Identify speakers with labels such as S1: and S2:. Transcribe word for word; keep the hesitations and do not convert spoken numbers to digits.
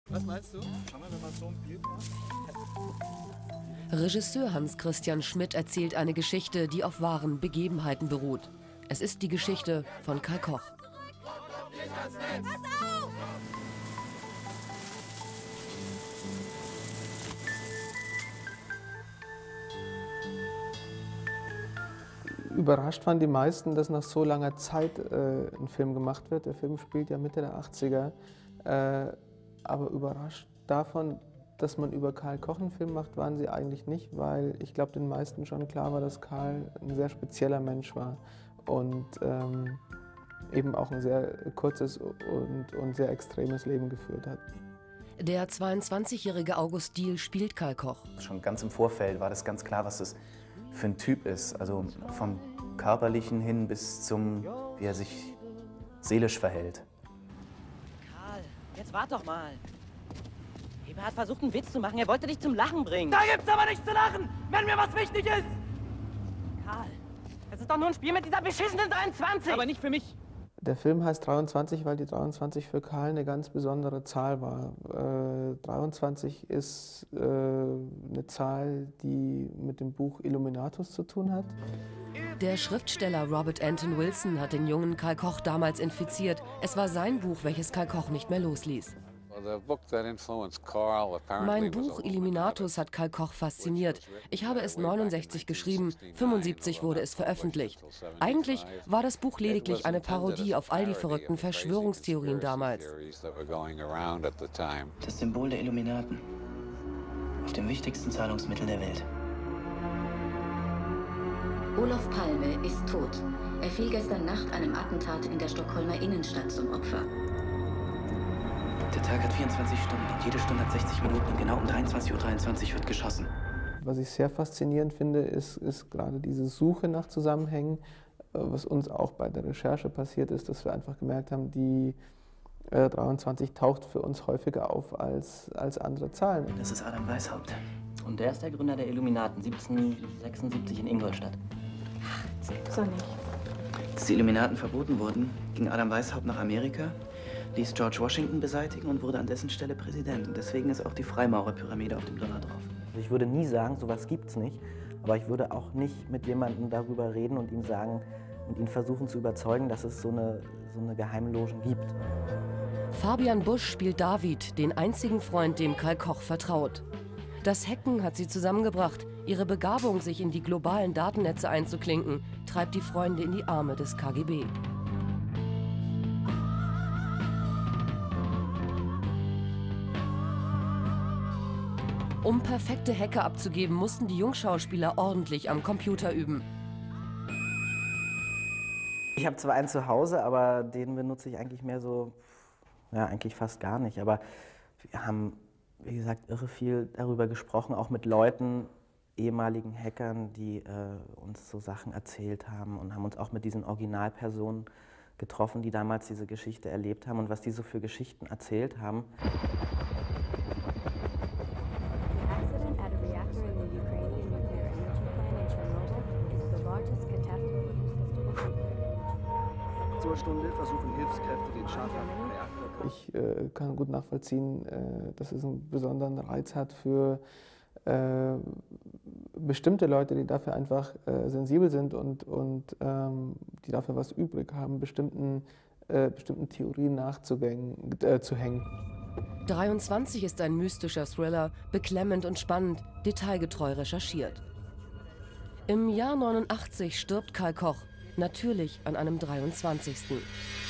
S1: Was meinst du?
S2: Kann man, wenn man so ein Bild macht?
S3: Regisseur Hans-Christian Schmidt erzählt eine Geschichte, die auf wahren Begebenheiten beruht. Es ist die Geschichte von Karl Koch.
S4: Überrascht waren die meisten, dass nach so langer Zeit äh, ein Film gemacht wird. Der Film spielt ja Mitte der achtziger. Äh, aber überrascht davon, dass man über Karl Koch einen Film macht, waren sie eigentlich nicht, weil ich glaube, den meisten schon klar war, dass Karl ein sehr spezieller Mensch war und ähm, eben auch ein sehr kurzes und, und sehr extremes Leben geführt hat.
S3: Der zweiundzwanzigjährige August Diehl spielt Karl Koch.
S5: Schon ganz im Vorfeld war das ganz klar, was das für ein Typ ist. Also vom Körperlichen hin bis zum, wie er sich seelisch verhält.
S6: Karl, jetzt wart doch mal. Heber hat versucht, einen Witz zu machen. Er wollte dich zum Lachen bringen. Da gibt's aber nichts zu lachen, wenn mir was wichtig ist. Karl, es ist doch nur ein Spiel mit dieser beschissenen dreiundzwanzig. Aber nicht für mich.
S4: Der Film heißt dreiundzwanzig, weil die dreiundzwanzig für Karl eine ganz besondere Zahl war. Äh, dreiundzwanzig ist äh, eine Zahl, die mit dem Buch Illuminatus zu tun hat.
S3: Der Schriftsteller Robert Anton Wilson hat den jungen Karl Koch damals infiziert. Es war sein Buch, welches Karl Koch nicht mehr losließ. Mein Buch Illuminatus hat Karl Koch fasziniert. Ich habe es neunundsechzig geschrieben, fünfundsiebzig wurde es veröffentlicht. Eigentlich war das Buch lediglich eine Parodie auf all die verrückten Verschwörungstheorien damals.
S7: Das Symbol der Illuminaten auf dem wichtigsten Zahlungsmittel der Welt.
S8: Olof Palme ist tot. Er fiel gestern Nacht einem Attentat in der Stockholmer Innenstadt zum Opfer.
S7: Der Tag hat vierundzwanzig Stunden und jede Stunde hat sechzig Minuten und genau um dreiundzwanzig Uhr dreiundzwanzig wird geschossen.
S4: Was ich sehr faszinierend finde, ist, ist gerade diese Suche nach Zusammenhängen. Was uns auch bei der Recherche passiert ist, dass wir einfach gemerkt haben, die äh, dreiundzwanzig taucht für uns häufiger auf als, als andere Zahlen.
S7: Das ist Adam Weishaupt.
S6: Und der ist der Gründer der Illuminaten, siebzehnhundertsechsundsiebzig in Ingolstadt.
S9: Das gibt's doch nicht.
S7: Als die Illuminaten verboten wurden, ging Adam Weishaupt nach Amerika, ließ George Washington beseitigen und wurde an dessen Stelle Präsident. Und deswegen ist auch die Freimaurerpyramide auf dem Donner drauf.
S10: Ich würde nie sagen, sowas gibt's nicht, aber ich würde auch nicht mit jemandem darüber reden und ihm sagen und ihn versuchen zu überzeugen, dass es so eine, so eine Geheimlogen gibt.
S3: Fabian Busch spielt David, den einzigen Freund, dem Karl Koch vertraut. Das Hacken hat sie zusammengebracht. Ihre Begabung, sich in die globalen Datennetze einzuklinken, treibt die Freunde in die Arme des K G B. Um perfekte Hacker abzugeben, mussten die Jungschauspieler ordentlich am Computer üben.
S10: Ich habe zwar einen zu Hause, aber den benutze ich eigentlich mehr so, ja, eigentlich fast gar nicht. Aber wir haben, wie gesagt, irre viel darüber gesprochen, auch mit Leuten, ehemaligen Hackern, die äh, uns so Sachen erzählt haben und haben uns auch mit diesen Originalpersonen getroffen, die damals diese Geschichte erlebt haben und was die so für Geschichten erzählt haben.
S2: Zur Stunde versuchen Hilfskräfte den schadhaften Reaktor.
S4: Ich äh, kann gut nachvollziehen, äh, dass es einen besonderen Reiz hat für äh, bestimmte Leute, die dafür einfach äh, sensibel sind und, und ähm, die dafür was übrig haben, bestimmten, äh, bestimmten Theorien nachzugängen, äh, zu hängen.
S3: dreiundzwanzig ist ein mystischer Thriller, beklemmend und spannend, detailgetreu recherchiert. Im Jahr neunundachtzig stirbt Karl Koch, natürlich an einem dreiundzwanzigsten